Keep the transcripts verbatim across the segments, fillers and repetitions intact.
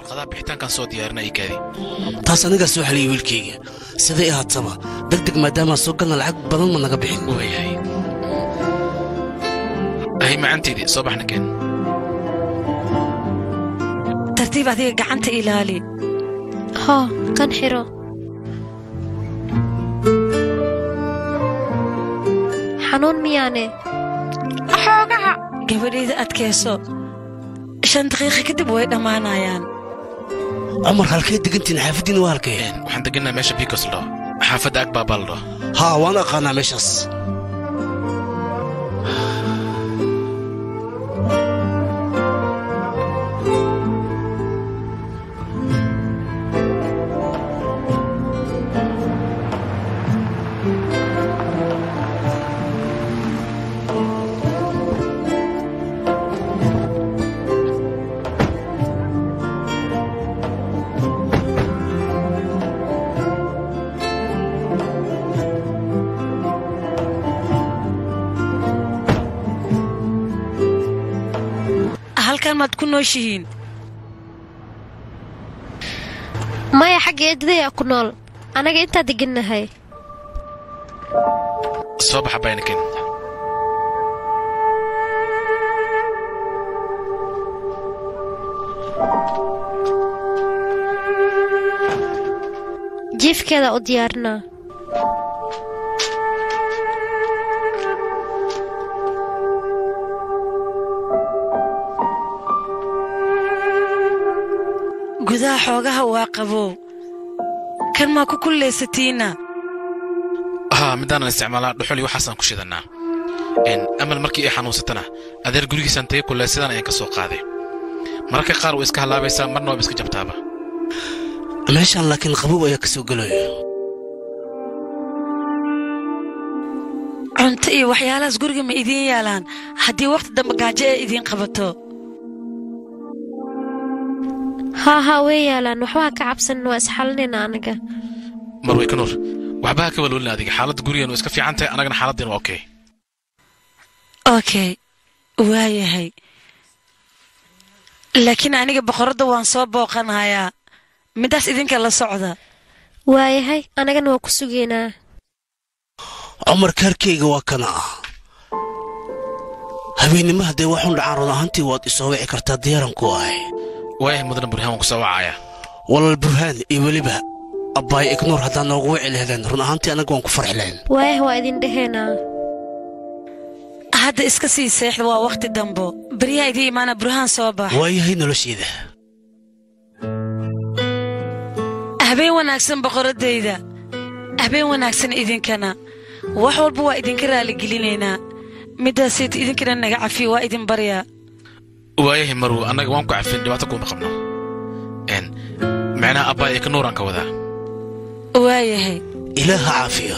قضاء بحتان كان صوت ديارنا إيكادي taas aniga soo xaliyay wiilkayga sidee ahaataba degdeg maadaama soo galna lacag badan ma naga bixin وهي هي ما عندي دي صباحنا كان ترتيب هذه قعنت إلالي ها كان حرا حنون مياني أحوقها قبل إذا أتكيسو شن دقيقة كدب وين أمانايان عمر halkee degantiin xaafadiina waa halkee waxaan deganaa meesha Bikos loo xaafada Agba Baldo ha waan aqaanaa meeshaas halkan maad ku nooshihiin maya xagga eedadaya ku nool anaga inta degannahay صباح بينكن جيف كذا وديارنا gudaha xoogaha waa qabow kan ma ku kulleysatiina ها مدانا استعمالات دحولي وحسن كشيدنا ان امل markii ay xanuunsatana adeer gurigiisa intee ku leesadaan ay ka soo qaaday marka qaar way iska halaabaysaa marna way iska jabtaaba meeshan laakiin qabow ayaa ka soo galaya cunto iyo waxyaalahaas guriga ma idin yaalaan haddii waqti dambe gaajo ay idin qabato ها ها وياlan waxba ka cabsan waa isxalinayna anaga marway ka noor waxba ka walwalna adiga xaaladda gurigan iska fiican tahay anagana xaaladdeena waa okay okay waayahay laakiin aniga boqorada waan soo booqanayaa midaas idinka la socda waayahay anagana waa ku sugeynaa Umar karkeyga waa kana habeenimo hadee waxun dhacaan run ahaantii waad isoo wici kartaa diyaaran ku ahay وايه مدن برهان كسوعايا والله البرهان يوليبها أباي إكنور هذا نوقوع لهذا رن أهانتي أنا قوم كفرح لين وايه وادين دهنا هذا إسكسي سيح ووقت الدنبو بريا إذا ما أنا برهان صباح وايه هنا لو شيء ذا أهبين وناكسن بقرد إذا أهبين وناكسن إذن كنا وحول بوا إذن كرا لقلينينا مداسيت إذن كنا نقع في وإذن بريا وايه مرو أنا قوام كعفين دواتكم بقمنا إن معنا أبا يكنور عنك وذا وايه إله عافية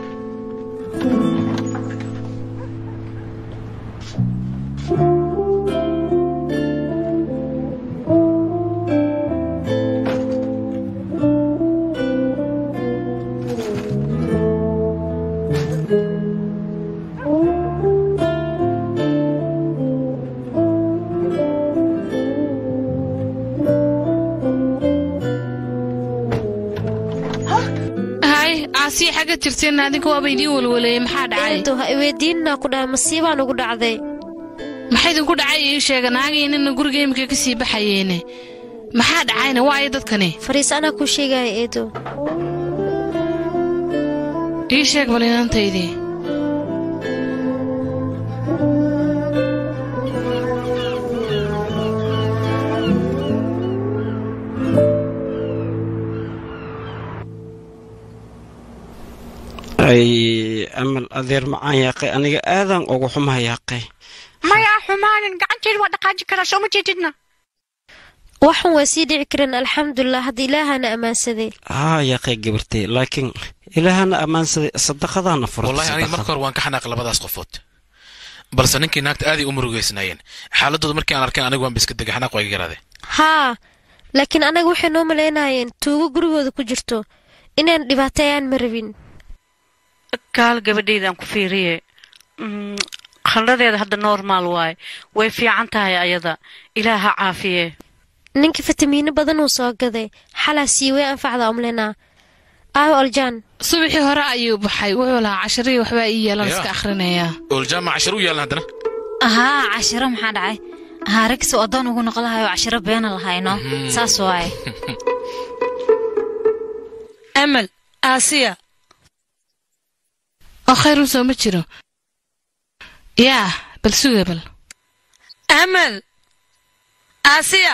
عسي حاجة ترتين هذيك وابيدي والولي محاد عاي تو هايدينا كنا مصيبة نقول عذي محيد نقول عاي إيش يا جناعي إن نقول جيم كيسي بحيينه محاد عاينا وايد كني فريس أنا كل شيء جاي إيدو إيش يا قبلين أنت يدي أي أمل أذير معايا يا أخي أنا آذان أو حمها يا أخي ما يا حمان قعدت الوقت قاعد كذا شو مجدنا وحن وسيدي عكرنا الحمد لله هذه إلهنا أمان سدي آه يا أخي قبرتي لكن إلهنا أمان سدي صدق هذا نفرط والله يعني مركر وان كحنا قلب هذا سقفوت بل سنك ناكت آدي أمر جيسناين حالته مركي أنا أركان أنا جوان بسكت دقة حنا قوي جرادة ها لكن أنا وحن نوم ليناين تو جروه ذو كجرتو إن دبعتين مربين قال قبدي ku fiiriye khaladeeda hadda normal way way fiican tahay ayada ilaaha caafiye ninka fitamiino badan uu soo gaday xalaa sii way anfacda umlena aaw oljan subaxii hore ayuu baxay wuxuu lahaa casharii waxba ii yeelan iska akhrinaya oljan ma casharu yeelan hadana aha casharo maxaa dhacay haarigsi odan ugu noqolahayo casharo beena lahayno saas waay amal aasiya akhayru soo ma jiro yaa bal suga bal amal aasiya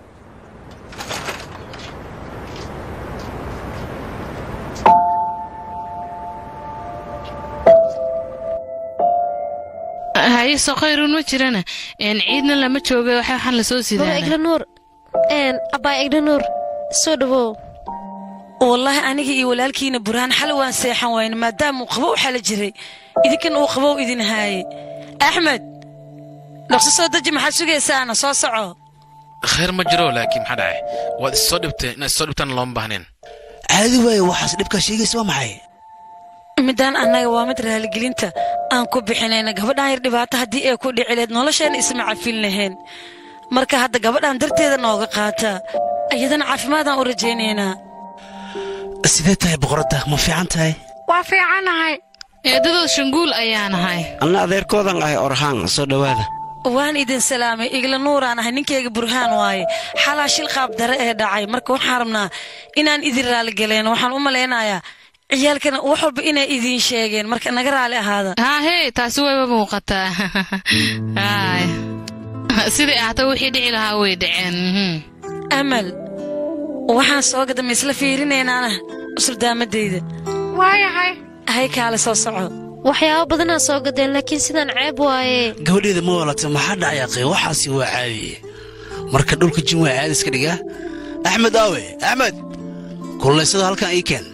هاي سخير ومجرنا إن عيدنا لما تشوفه وحنا لسوق سيدنا. إقلا نور إن أبا إقلا نور صدفه. والله أنا جي ولالكين برهان حلوان سيحان وين ما دام وقبوا حل جري إذا كان وقبوا إذن هاي أحمد لو صوت دج محسوق سانا صاصعه خير مجرو لكن حدا واد الصدبت الصدبتان لهم بهنين عادي واي وحس دبك شيء سوا معي midaan annaga waa mid raaligelinta aan ku bixinayna gabadhan yar dhibaato haddii ay ku dhicileed nolosheena isma cafin lahayn marka hadda gabadhan darteeda nooga qaata ayadana caafimaadaan u rajaynaynaa sidee tahay boqorada ma fiican tahay waa fiicanahay eedadoo shanguul ayaan ahay anna adeerkoodan ahay orhaan soo dhawaada waan idin salaamay igla nuuraan ahay ninkeyga burhaan waaye xalaa shil qaab dare ee dhacay marka waxaan rabnaa inaan idin raaligeleen waxaan u malaynayaa ciyaalkana wax walba inay idin sheegeen marka naga raali ahaada haa hey taasi wayba muuqataa haay sidii ahata wixii dhici lahaa way dhaceen amal waxaan soo gadama isla fiirinaynaana usuldaamaddayda waayahay hay kaale soo soco waxyaabo badanaa soo gadeen laakiin sidaan ceeb waaye gabadheeda ma walata maxaa dhacaya qey waxaasi waa caadi marka dhulka jin waa caadi iska dhiga axmed aawe axmed kullaysada halkan ii keen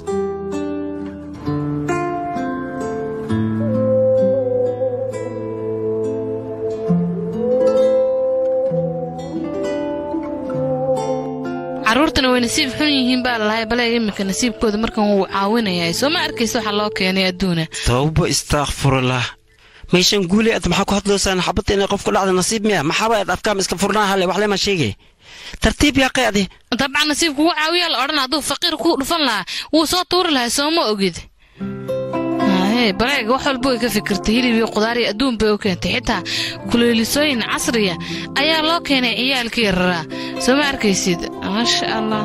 caruurtana way nasiib xun yihiin baa lahaay bale imika nasiibkooda markan uu caawinayaa soo ma arkayso waxa loo keenay adduuna tawba istaghfirullah meeshan guuli aad maxaa ku hadloosaan xabad inay qofku dhacdo nasiib miya maxaba aad afkaam iska furnaa hale wax leema sheegay tartiib yaa qeedi dabcan nasiibku wuu caawiyaa la odhan hadduu faqiir ku dhufan lahaa wuu soo tuuri lahaa soo ma ogid هاي بريق وحول بوي كفكرت هيلي بيو قداري أدوم بيو كنت حتى كلوليسوين عصرية أيا لو كان عيال كيرا سمع ركيسيد ما شاء الله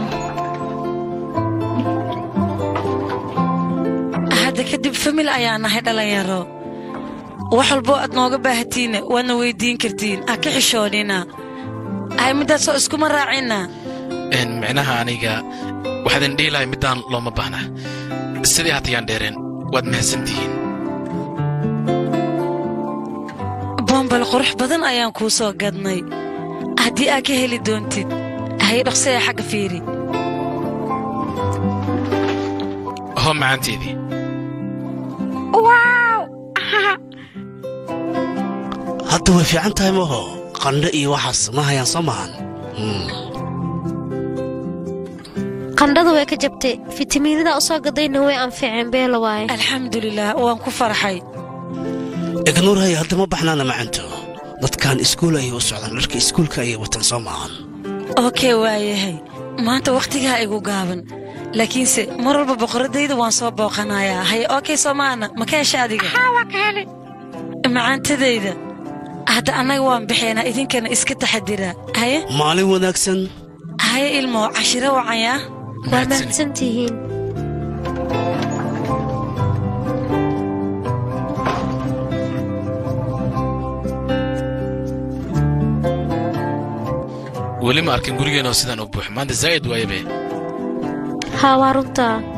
هذا كدب فمل أيانا هذا لا يرى وحول بو أدنوغ باهتين وانا ويدين كرتين أكي حشونينا هاي مدى سو اسكو مراعينا إن معناها أنيقا وحدين ديلا مدان لو مبانا السيدي هاتيان ديرين waad mahadsantihiin bombal qurux badan ayaan kuu soo gadnay haddii aad ka heli doontid hay dhaqsaya xagga fiiri hoo macaanteedii waaw hadda way fiican tahay maho qandho iyo waxaas ma hayaan soo maahan qandhada way ka jabtay fitamiinada u soo gadayna way anficeen beelo waaye alxamdulilah waan ku farxay ignuur hay hadda ma baxnaana macanto dadkan iskuul ayay u socdaan dharka iskuulka ayay wataan soo maahan okay waayahay maanta wakhtigaa igu gaaban laakiinse mar walba boqoradayda waan soo booqanayaa hay okay soo maana ma ka hesha adiga haa waa ka heli macaantadayda hadda annaga waan bixeenaa idinkana iska taxadiraa haye maalin wanaagsan haye ilmo cashiro wacanyaa waa mahadsantihiin weli ma arkin gurigeenoo sidaan u buux maanta zaa'id waayabe haa waa runtaa